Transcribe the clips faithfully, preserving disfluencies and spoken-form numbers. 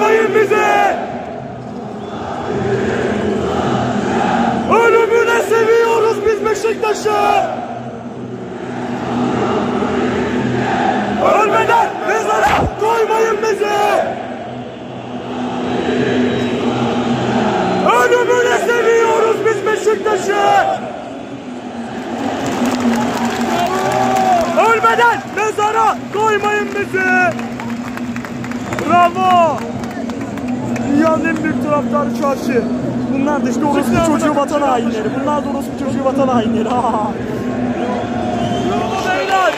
koymayın bize. Ölümüne seviyoruz biz Beşiktaş'ı. Ölmeden mezara koymayın bizi. Ölümüne seviyoruz biz Beşiktaş'ı. Ölmeden mezara koymayın bizi. Bravo. Dünyanın en büyük taraftarı çarşı. Bunlar da işte orospu çocuğu vatan hainleri. Bunlar da orospu çocuğu vatan hainleri. Ha. Beyler.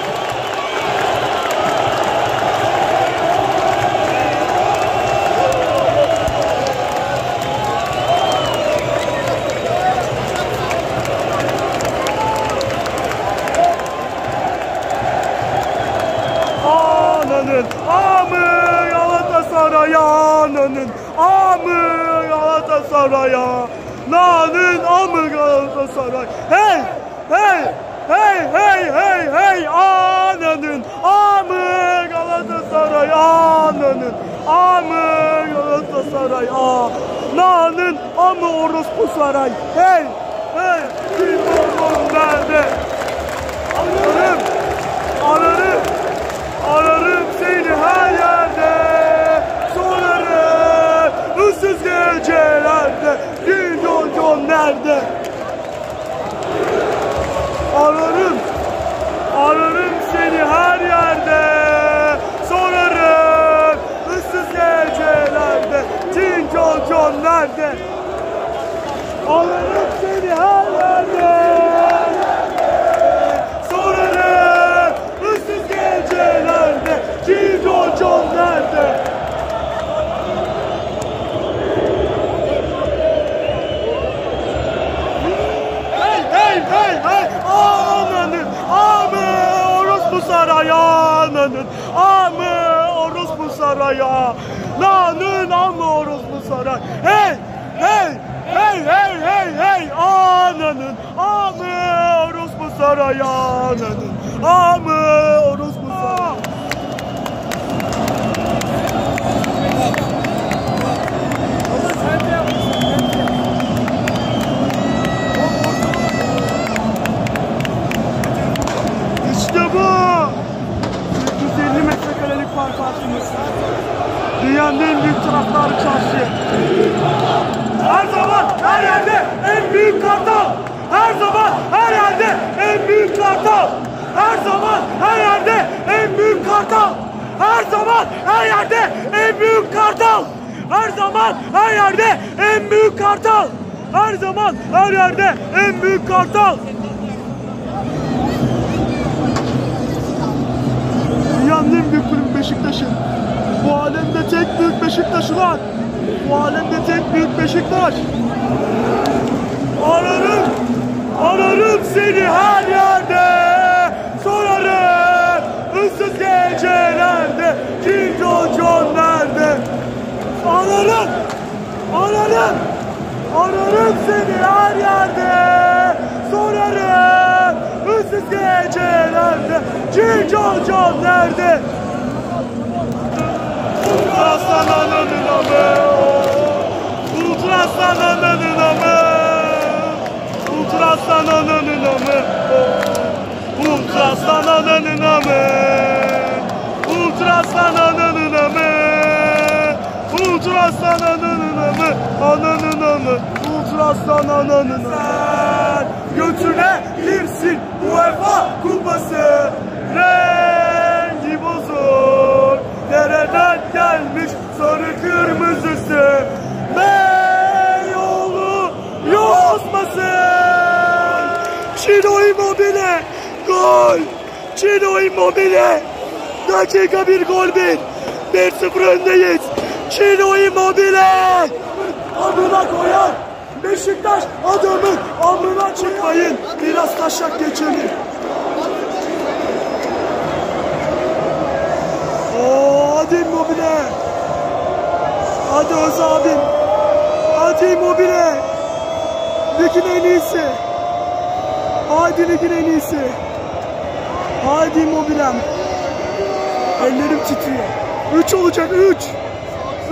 Ananın amı Galatasaray'a, ananın amı Galatasaray'a, nanın amı Galatasaray. Hey hey hey hey hey hey, ananın amı Galatasaray, ananın amı Galatasaray, nanın amı orospu saray. Hey hey, kim oğlum nerede? Anarım anarım ararım seni her yerde, sorarım ıssız gecelerde, gün yolcum nerede? Ararım, ararım seni her yerde, sorarım ıssız gecelerde, gün yolcum nerede? Ararım seni her yerde. John nerede? Hey hey hey hey, ananın amı orospu saraya, ananın amı orospu saraya, nanın amı orospu saray. Hey hey hey hey hey hey, ananın amı orospu saraya, ananın amı orospu saraya. İşte bu. yüz elli metrekarelik park altımız. Dünyanın en büyük taraftarı çarşı. Her zaman her yerde en büyük kartal. Her zaman her yerde en büyük kartal. Her zaman her yerde en büyük kartal. Her zaman her yerde en büyük kartal. Her zaman her yerde en büyük kartal. Her zaman her yerde en büyük kartal. Dünyanın en büyük kulübü Beşiktaş'ın. Bu alemde tek büyük Beşiktaş var. Bu alemde tek büyük Beşiktaş. Ararım, ararım seni her yerde. Sorarım ıssız gecelerde, kim John nerede? Ararım, ararım, ararım seni her yerde. Sorarım ıssız gecelerde, kim John nerede? Ultrasan ananın amı, Ultrasan ananın amı, Ultrasan ananın amı, Ultrasan ananın amı, Ultrasan ananın amı, Ultrasan ananın amı, ananın amı, Ultrasan ananın amı. Götüne girsin UEFA kupası, rengi bozuk, nereden gelmiş sarı kırmızısı, Beyoğlu yosması. Ciro Immobile gol, Ciro Immobile, dakika bir gol bir, bir sıfır öndeyiz. Ciro Immobile adına koyar Beşiktaş adamın amına çıkmayın, biraz taşak geçelim. Oo, hadi Immobile, hadi Öz abim, hadi Immobile, ligin en iyisi, hadi ligin en iyisi, hadi Immobile'm, ellerim titriyor. Üç olacak, üç,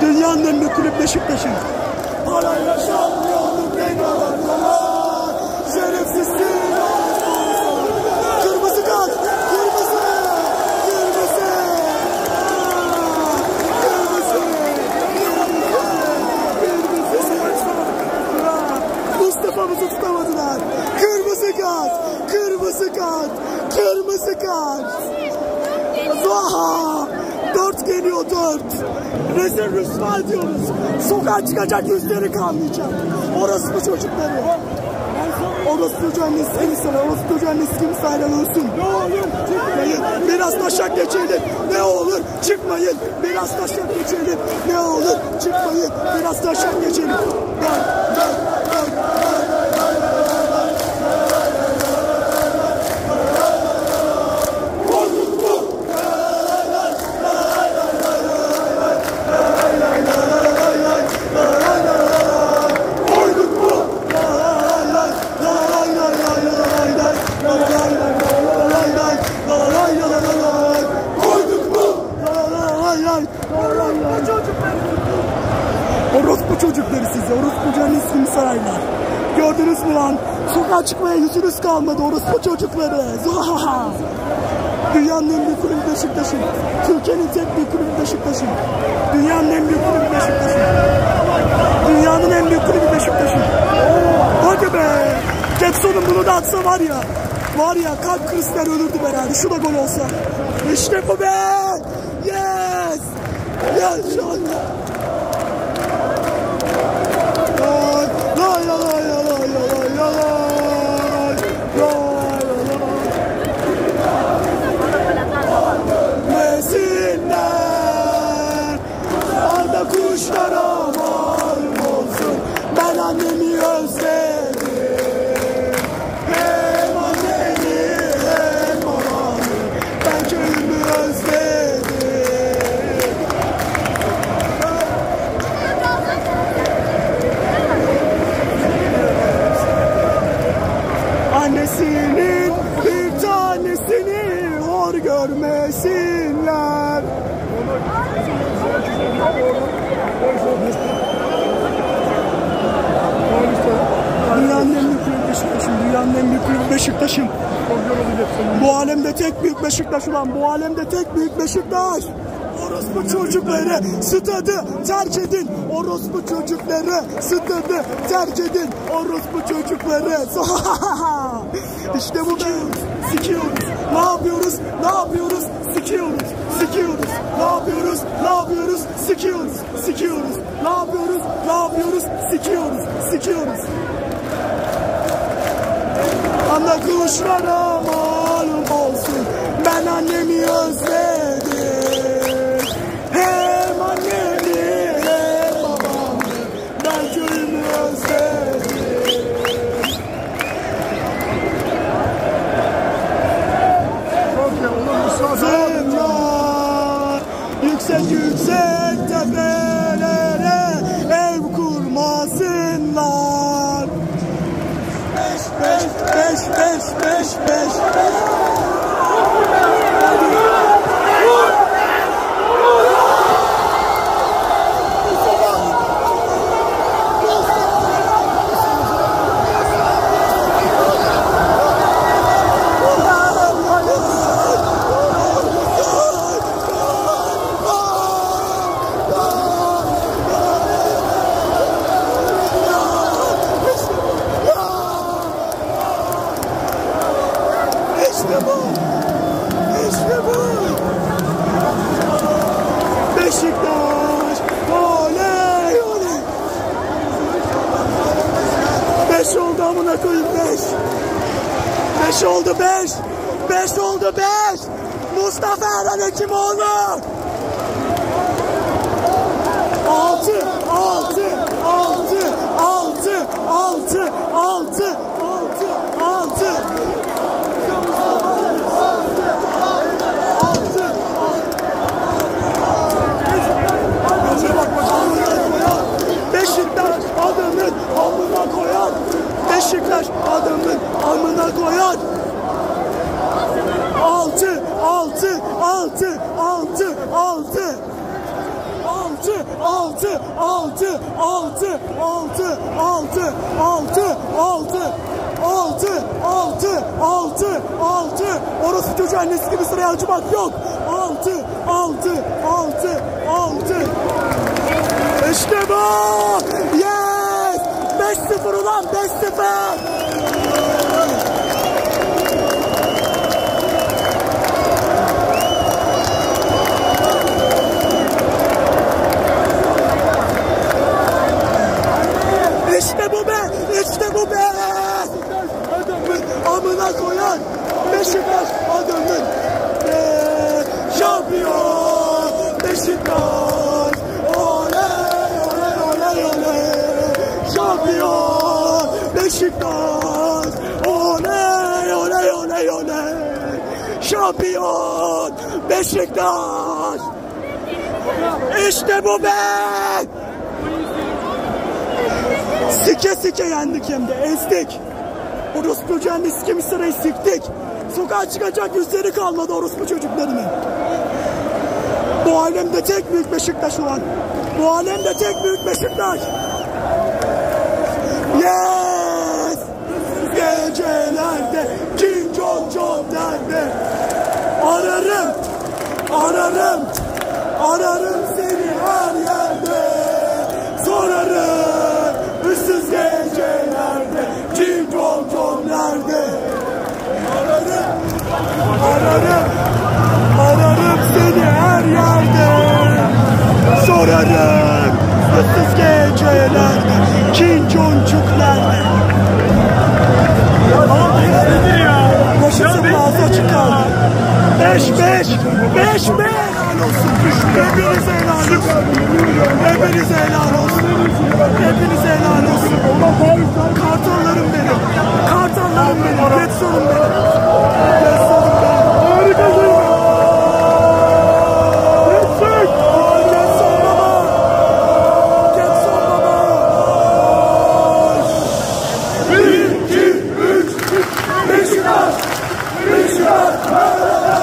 Dünyanın en büyük kulüp Beşiktaş'ın. Parayla şampiyonluk ne kadar kolay. Şerefsizsin. Kırmızı kart. Kırmızı. Kırmızı. Mustafa'mızı tutamadılar. Kırmızı kart. Kırmızı kart. Kırmızı kart. Vaha. Dört geliyor dört. Rezil rüsva ediyoruz. Sokağa çıkacak yüzleri kalmayacak. Orası bu çocukları. Orası çocuğun annesi sana. Orası çocuğun annesi kimse helal olsun. Ne olur çıkmayın. Biraz taşak geçelim. Ne olur çıkmayın. Biraz taşak geçelim. Ne olur çıkmayın. Biraz taşak geçelim. Gel gel gel. Orospu çocukları size, orospu canlısın saraylar. Gördünüz mü lan? Sokağa çıkmaya yüzünüz kalmadı, orospu çocukları. Zuhaha! Dünyanın en büyük kulübü Beşiktaş'ın. Türkiye'nin tek büyük kulübü Beşiktaş'ın. Dünyanın en büyük kulübü Beşiktaş'ın. Dünyanın en büyük kulübü Beşiktaş'ın. Hadi be! Getson'un bunu da atsa var ya, var ya kalp krizler ölürdüm herhalde. Şu da gol olsa. İşte bu be! Yes! Yes şu anda. Mesinler Arda kuşlara malum olsun. Ben annemi özledim. Hem annemi hem babamı. Ben köyümü özledim. Annesinin bir tanesini hor görmesinler. Dünyanın en büyük kulübü Beşiktaş'ım. Dünyanın en büyük kulübü Beşiktaş'ım. Bu alemde tek büyük Beşiktaş ulan. Bu alemde tek büyük Beşiktaş. Orospu çocukları stadı terk edin. Orospu çocukları stadı terk edin. Orospu çocukları. İşte bu be. Sikiyoruz. Ne yapıyoruz? Ne yapıyoruz? Sikiyoruz. Sikiyoruz. Ne yapıyoruz? Ne yapıyoruz? Sikiyoruz. Sikiyoruz. Ne yapıyoruz? Ne yapıyoruz? Sikiyoruz. Sikiyoruz. Ana kuşlara malum olsun. Ben annemi özledim. Hem annemi hem babamı. Ben köyümü özledim. Zımlar yüksek yüksek tepelere ev kurmasınlar. Beş beş beş beş beş beş beş. İşte bu. İşte bu. Beşiktaş. Oley oley. Beş oldu amına koyayım beş. Beş oldu beş. Beş oldu beş. Mustafa Erhan Hekimoğlu. Altı. Altı. Altı. Altı. Altı. Altı. Altı. Altı. Beşiktaş adamın amına koyar. Beşiktaş adamın amına koyar. Altı, altı, altı, altı, altı, altı. altı, altı, altı, altı, altı, altı, altı, altı, altı, altı, altı, altı. Orası çocuğu annesi gibi sıraya acımak yok. Altı, altı, altı, altı. İşte bu. Yes. beş sıfır ulan, beş sıfır. İşte bu be, işte bu be. Amına koyan Beşiktaş adamın ee, şampiyon Beşiktaş. Oley oley oley oley. Şampiyon Beşiktaş. Oley oley oley oley. Şampiyon Beşiktaş. İşte bu be. Sike sike yendik hem de, ezdik. Orospu cehennem sikemi sırayı siktik. Sokağa çıkacak yüzleri kalmadı orospu çocuklarının. Bu alemde tek büyük Beşiktaş olan. Bu alemde tek büyük Beşiktaş. Yes! Gecelerde King John John nerede? Ararım, ararım, ararım seni her yerde. Sorarım. Issız gecelerde King John John nerede? Ararım, ararım, ararım seni her yerde. Sorarım, ıssız gecelerde King John'cuk nerede? Başımın ağzı açık kaldı. Beş beş, beş beş. Helal olsun. Hepinize helal olsun. Hepinize helal olsun. Hepinize helal olsun. Kartallarım benim. Kartallarım benim. Getsonum benim. Getsonum benim. Harikasın. Getson. Getson baba. Getson baba. Bir, iki, üç. Beşiktaş. Beşiktaş.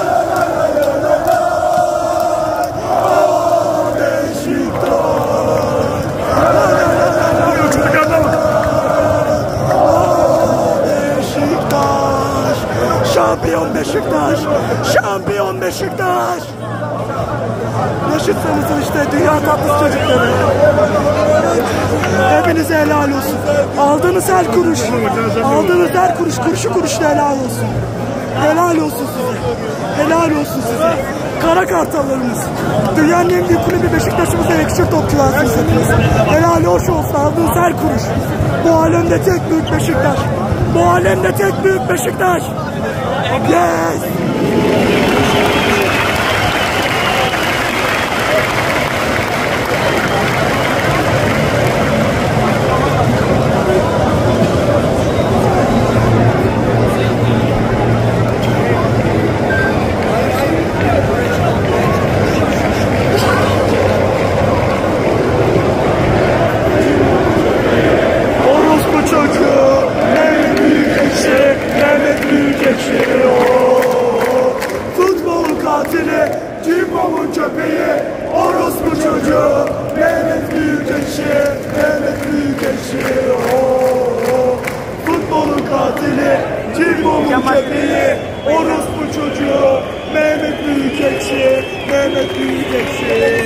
Şampiyon Beşiktaş! Şampiyon Beşiktaş! Yaşıtsanızın işte dünya tatlısı çocukları. Hepinize helal olsun. Aldığınız her kuruş, aldığınız her kuruş, kuruşu kuruşla helal olsun. Helal olsun size. Helal olsun size. Kara kartallarımız. Dünyanın en büyük kulübü Beşiktaş'ımıza yakışır topçularsınız hepiniz. Helal hoş olsun. Aldığınız her kuruş. Bu alemde tek büyük Beşiktaş. Bu alemde tek büyük Beşiktaş. Yes! Orospu çocuğu, Mehmet Büyükekşi, Mehmet Büyükekşi. Futbolun katili, Cimbom'un köpeği, orospu çocuğu, Mehmet Büyükekşi, Mehmet Büyükekşi. Futbolun katili, Cimbom'un köpeği, orospu çocuğu, Mehmet Büyükekşi, Mehmet Büyükekşi.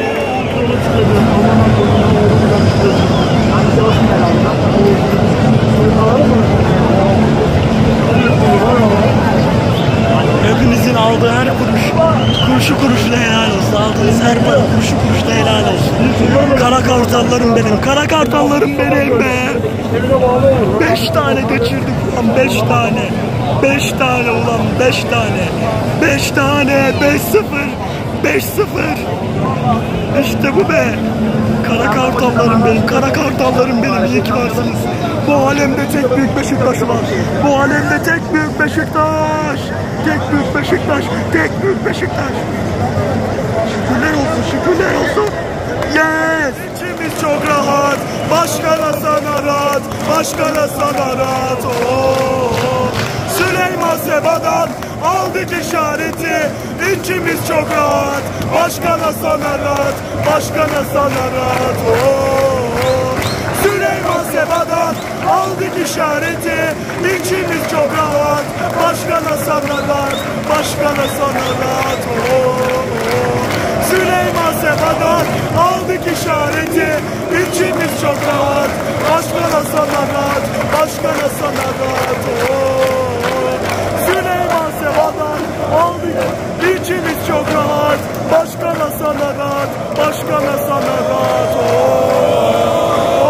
Hepinizin aldığı her kuruş, kuruşu kuruşuna helal olsun. Aldığınız her para kuruşu kuruşuna helal olsun. Kara kartallarım benim, kara kartallarım benim be. Beş tane geçirdik ulan, beş tane. Beş tane ulan, beş tane. Beş tane, beş sıfır, beş sıfır. İşte bu be. Kara kartallarım benim, kara kartallarım benim. İyi ki varsınız. Bu alemde tek büyük Beşiktaş var. Bu alemde tek büyük Beşiktaş. Tek büyük Beşiktaş. Tek büyük Beşiktaş. Şükürler olsun, şükürler olsun. Yes! İçimiz çok rahat. Başkana sana rahat. Başkana sana rahat. Oo. Süleyman Seba'dan aldı aldık işareti, içimiz çok rahat. Başkana sana rahat, başkana sana rahat. Oo. Süleyman Seba'dan aldık işareti, içimiz çok rahat. Başkana sana rahat, başkana sana rahat. Oo. Süleyman Seba'dan aldık işareti, içimiz çok rahat. Başkana sana rahat, başkana sana rahat. Oo. Süleyman Seba'dan aldık, içimiz çok rahat. Başkana sana rahat, başkana sana rahat. Oo.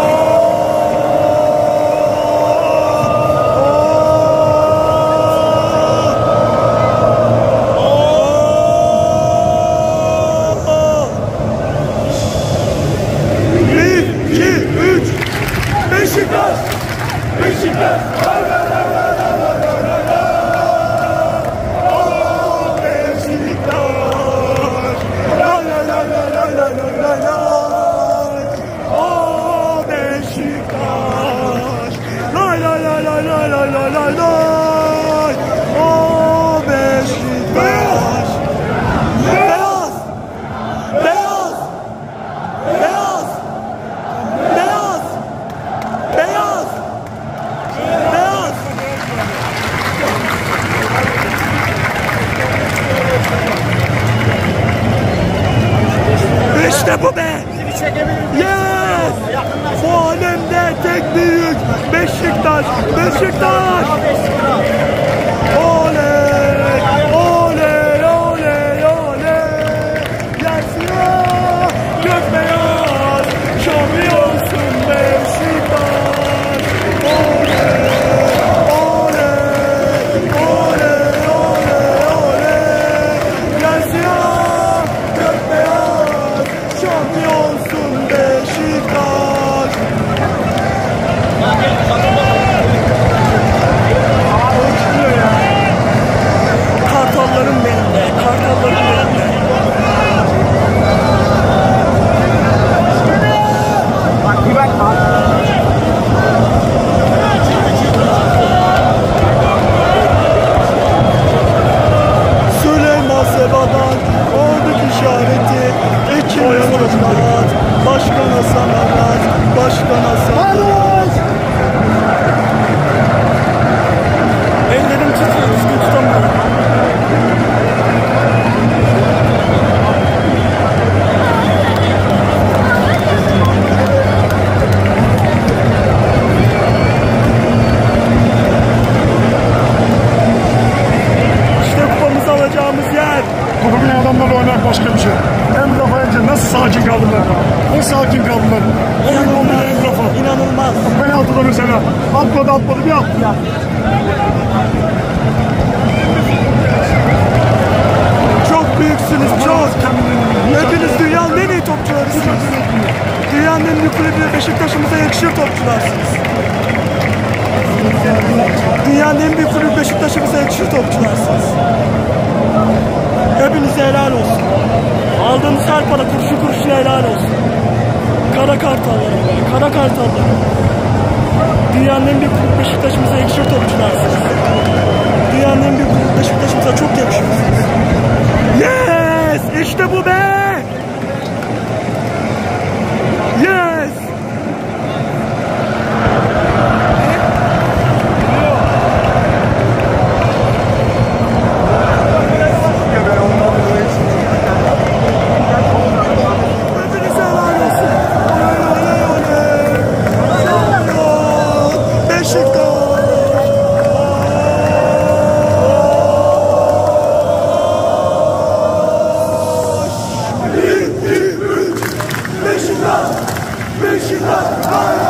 Beşiktaş! Beşiktaş! Lay lay lay lay lay lay lay lay. Oh Beşiktaş! Lay lay lay lay lay lay lay lay lay. Oh Beşiktaş! Lay lay lay lay lay lay lay lay lay. Oh Beşiktaş! Beyaz! Beyaz! Beyaz! Beyaz! Beyaz! Beyaz! İşte bu be! Yes! Bu alemde tek büyük Beşiktaş! Beşiktaş! Oley! Oley! Oley! Oley! Gelsin ya! Gökbeyaz! Şampiyonsun Beşiktaş! Oley! Oley! Oley! Oley! Oley! Gelsin ya! Gökbeyaz! Şampiyonsun Beşiktaş! Kartallarım benim de, kartallarım benim de. Süleyman Seba'dan aldık işareti, ikimiz çok rahat. Başkana sana rahat, başkana sana rahat. Ellerim titriyor, düzgün tutamıyorum. İşte kupamızı alacağımız yer. Bugün adamlarla oynamak başka bir şey. Hem Rafa Ence nasıl sakin kaldılar? Ne sakin kaldılar? İnanılmaz. Hem Rafa. İnanılmaz. Penaltıda mesela. Atmadı atmadı bir attı. Ya. Çok büyüksünüz, çok. Hepiniz dünyanın en iyi topçularısınız. Dünyanın en büyük kulübü Beşiktaş'ımıza yakışır topçularsınız. Dünyanın en büyük kulübü Beşiktaş'ımıza yakışır topçularsınız. Hepinize helal olsun. Aldığınız her para kuruşu kuruşuna helal olsun. Kara kartallarım be, kara kartallarım. Dünyanın en büyük kulübü Beşiktaş'ımıza yakışır topçularsınız. Dünyanın en büyük kulübü Beşiktaş'ımıza çok yakışırsınız. Yes! İşte bu be! Yes! Hepinize helal olsun. Oley oley oley. Şampiyon Beşiktaş. Beşiktaş! Beşiktaş!